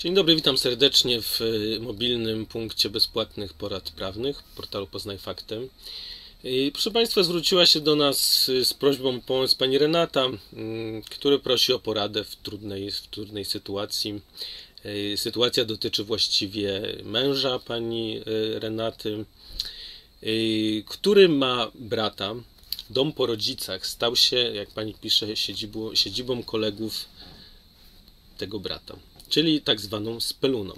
Dzień dobry, witam serdecznie w mobilnym punkcie bezpłatnych porad prawnych portalu Poznaj Fakty. Proszę Państwa, zwróciła się do nas z prośbą o pomoc pani Renata, która prosi o poradę w trudnej sytuacji. Sytuacja dotyczy właściwie męża pani Renaty, który ma brata. Dom po rodzicach stał się, jak pani pisze, siedzibą kolegów tego brata, czyli tak zwaną speluną.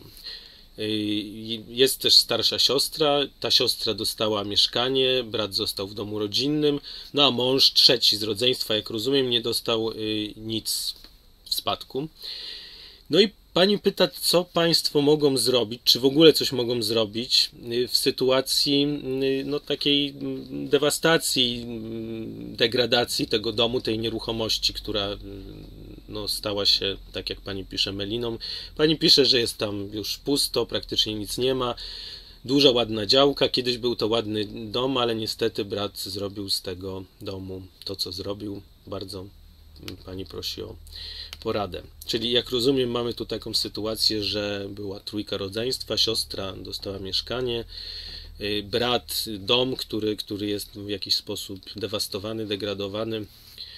Jest też starsza siostra, ta siostra dostała mieszkanie, brat został w domu rodzinnym, no a mąż trzeci z rodzeństwa, jak rozumiem, nie dostał nic w spadku. No i pani pyta, co państwo mogą zrobić, czy w ogóle coś mogą zrobić w sytuacji no, takiej dewastacji, degradacji tego domu, tej nieruchomości, która no, stała się, tak jak pani pisze, meliną. Pani pisze, że jest tam już pusto, praktycznie nic nie ma. Duża, ładna działka. Kiedyś był to ładny dom, ale niestety brat zrobił z tego domu to, co zrobił. Bardzo pani prosi o poradę. Czyli jak rozumiem, mamy tu taką sytuację, że była trójka rodzeństwa, siostra dostała mieszkanie, brat dom, który jest w jakiś sposób dewastowany, degradowany,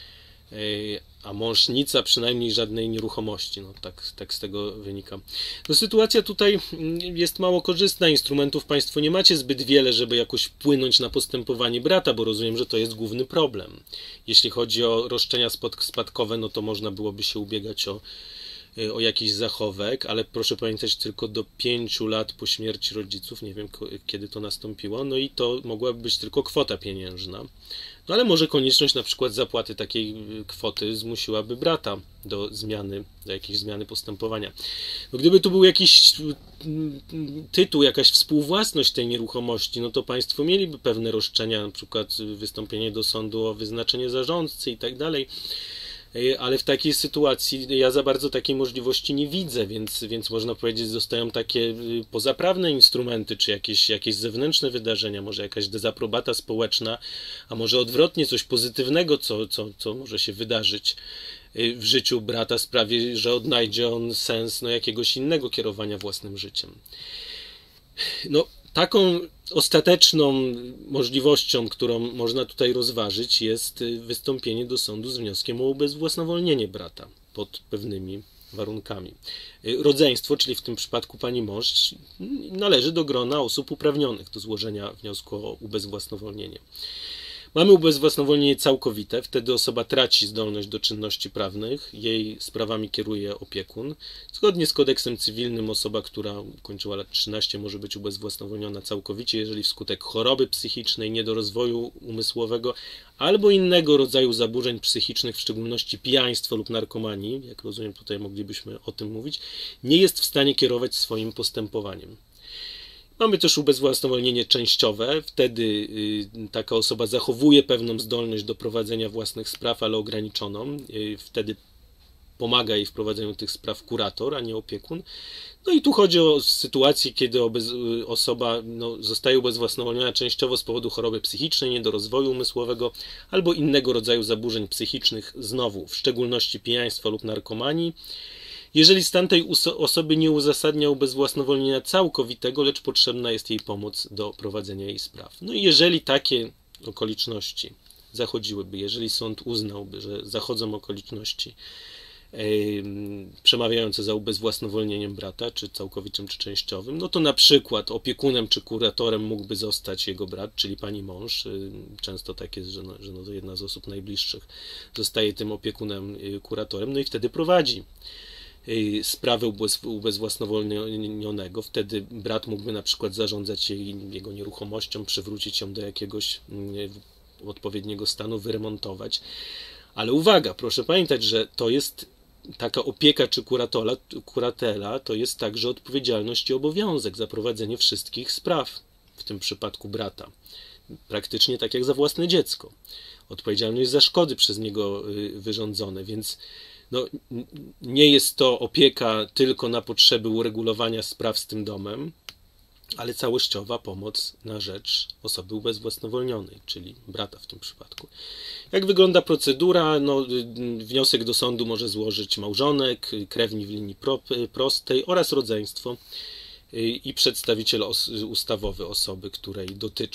a mąż nic, a przynajmniej żadnej nieruchomości. No, tak z tego wynika. No, sytuacja tutaj jest mało korzystna. Instrumentów państwo nie macie zbyt wiele, żeby jakoś wpłynąć na postępowanie brata, bo rozumiem, że to jest główny problem. Jeśli chodzi o roszczenia spadkowe, no to można byłoby się ubiegać o jakiś zachowek, ale proszę pamiętać, tylko do 5 lat po śmierci rodziców, nie wiem kiedy to nastąpiło, no i to mogłaby być tylko kwota pieniężna. No ale może konieczność na przykład zapłaty takiej kwoty zmusiłaby brata do jakiejś zmiany postępowania. No gdyby tu był jakiś tytuł, jakaś współwłasność tej nieruchomości, no to państwo mieliby pewne roszczenia, na przykład wystąpienie do sądu o wyznaczenie zarządcy i tak dalej. Ale w takiej sytuacji ja za bardzo takiej możliwości nie widzę, więc można powiedzieć, zostają takie pozaprawne instrumenty, czy jakieś zewnętrzne wydarzenia, może jakaś dezaprobata społeczna, a może odwrotnie coś pozytywnego, co może się wydarzyć w życiu brata, sprawi, że odnajdzie on sens jakiegoś innego kierowania własnym życiem. No, taką ostateczną możliwością, którą można tutaj rozważyć, jest wystąpienie do sądu z wnioskiem o ubezwłasnowolnienie brata pod pewnymi warunkami. Rodzeństwo, czyli w tym przypadku pani mąż, należy do grona osób uprawnionych do złożenia wniosku o ubezwłasnowolnienie. Mamy ubezwłasnowolnienie całkowite, wtedy osoba traci zdolność do czynności prawnych, jej sprawami kieruje opiekun. Zgodnie z kodeksem cywilnym osoba, która ukończyła lat 13, może być ubezwłasnowolniona całkowicie, jeżeli wskutek choroby psychicznej, niedorozwoju umysłowego albo innego rodzaju zaburzeń psychicznych, w szczególności pijaństwa lub narkomanii, jak rozumiem tutaj moglibyśmy o tym mówić, nie jest w stanie kierować swoim postępowaniem. Mamy też ubezwłasnowolnienie częściowe, wtedy taka osoba zachowuje pewną zdolność do prowadzenia własnych spraw, ale ograniczoną, wtedy pomaga jej w prowadzeniu tych spraw kurator, a nie opiekun. No i tu chodzi o sytuację, kiedy osoba zostaje ubezwłasnowolniona częściowo z powodu choroby psychicznej, niedorozwoju umysłowego albo innego rodzaju zaburzeń psychicznych, znowu w szczególności pijaństwa lub narkomanii. Jeżeli stan tej osoby nie uzasadnia ubezwłasnowolnienia całkowitego, lecz potrzebna jest jej pomoc do prowadzenia jej spraw. No i jeżeli takie okoliczności zachodziłyby, jeżeli sąd uznałby, że zachodzą okoliczności przemawiające za ubezwłasnowolnieniem brata, czy całkowitym, czy częściowym, no to na przykład opiekunem czy kuratorem mógłby zostać jego brat, czyli pani mąż. Często tak jest, że to jedna z osób najbliższych zostaje tym opiekunem, kuratorem, no i wtedy prowadzi sprawę ubezwłasnowolnionego. Wtedy brat mógłby na przykład zarządzać jego nieruchomością, przywrócić ją do jakiegoś odpowiedniego stanu, wyremontować. Ale uwaga, proszę pamiętać, że to jest taka opieka czy kuratela, to jest także odpowiedzialność i obowiązek za prowadzenie wszystkich spraw, w tym przypadku brata. Praktycznie tak jak za własne dziecko. Odpowiedzialność za szkody przez niego wyrządzone, więc nie jest to opieka tylko na potrzeby uregulowania spraw z tym domem, ale całościowa pomoc na rzecz osoby ubezwłasnowolnionej, czyli brata w tym przypadku. Jak wygląda procedura? No, wniosek do sądu może złożyć małżonek, krewni w linii prostej oraz rodzeństwo i przedstawiciel ustawowy osoby, której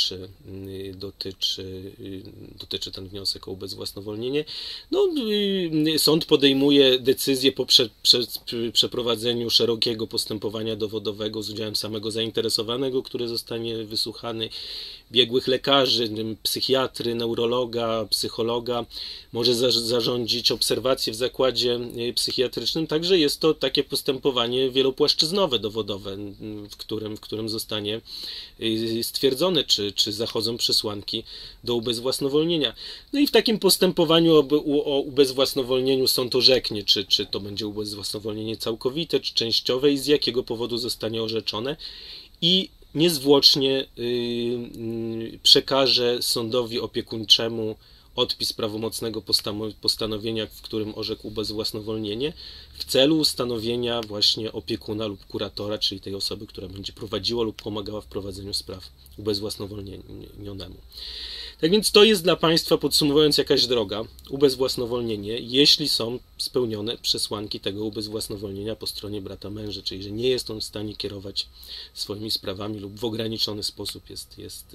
dotyczy ten wniosek o ubezwłasnowolnienie. No, sąd podejmuje decyzję po przeprowadzeniu szerokiego postępowania dowodowego z udziałem samego zainteresowanego, który zostanie wysłuchany, biegłych lekarzy, psychiatry, neurologa, psychologa, może zarządzić obserwację w zakładzie psychiatrycznym. Także jest to takie postępowanie wielopłaszczyznowe, dowodowe, w którym zostanie stwierdzone, czy zachodzą przesłanki do ubezwłasnowolnienia. No i w takim postępowaniu o ubezwłasnowolnieniu sąd orzeknie, czy to będzie ubezwłasnowolnienie całkowite, czy częściowe i z jakiego powodu zostanie orzeczone, i niezwłocznie przekaże sądowi opiekuńczemu odpis prawomocnego postanowienia, w którym orzekł ubezwłasnowolnienie, w celu ustanowienia właśnie opiekuna lub kuratora, czyli tej osoby, która będzie prowadziła lub pomagała w prowadzeniu spraw ubezwłasnowolnionemu. Tak więc to jest dla Państwa, podsumowując, jakaś droga, ubezwłasnowolnienie, jeśli są spełnione przesłanki tego ubezwłasnowolnienia po stronie brata męża, czyli że nie jest on w stanie kierować swoimi sprawami lub w ograniczony sposób jest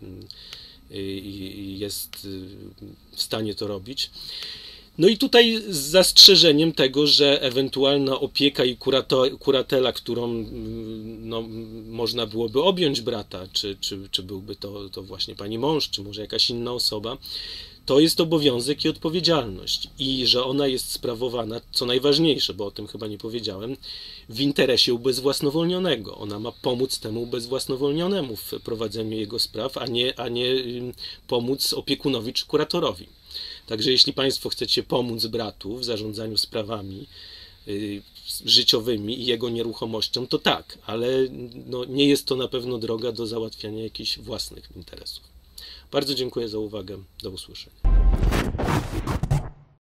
w stanie to robić. No i tutaj z zastrzeżeniem tego, że ewentualna opieka i kuratela, którą no, można byłoby objąć brata, czy byłby to właśnie pani mąż, czy może jakaś inna osoba, to jest obowiązek i odpowiedzialność. I że ona jest sprawowana, co najważniejsze, bo o tym chyba nie powiedziałem, w interesie ubezwłasnowolnionego. Ona ma pomóc temu ubezwłasnowolnionemu w prowadzeniu jego spraw, a nie pomóc opiekunowi czy kuratorowi. Także jeśli Państwo chcecie pomóc bratu w zarządzaniu sprawami życiowymi i jego nieruchomością, to tak, ale no, nie jest to na pewno droga do załatwiania jakichś własnych interesów. Bardzo dziękuję za uwagę. Do usłyszenia.